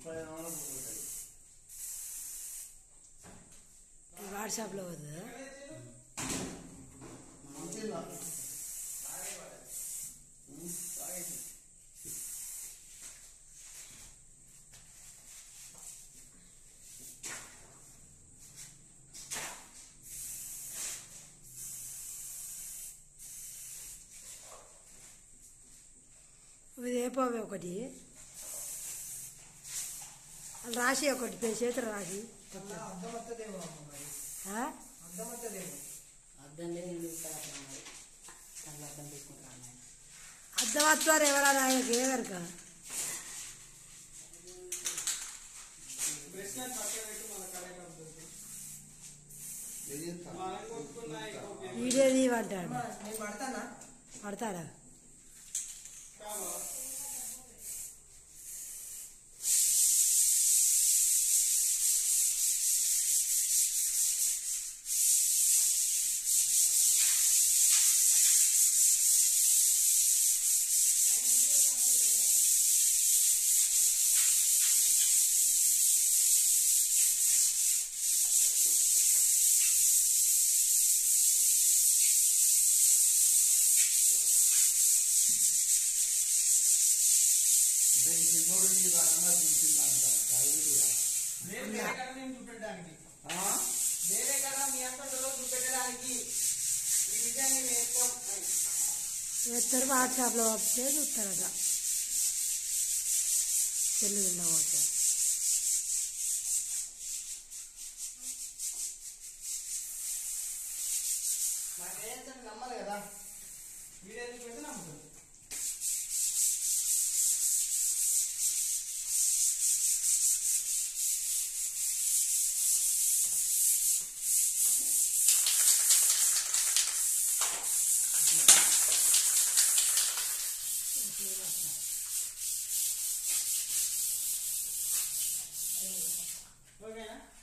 వాట్సాప్లో వద్దు ఇదేపోవే ఒకటి రాసి ఒకటి చేతులు రాసి అద్దం వస్తారు ఎవరైనా ఏవరక వీడేది అంటాడు పడతారా వేస్తారు వాట్సాప్లో పంపితే చూస్తారట చెల్లి ఉండవచ్చు నమ్మాలి కదా వీడియో పెడితే నమ్ముతుంది ఓకేనా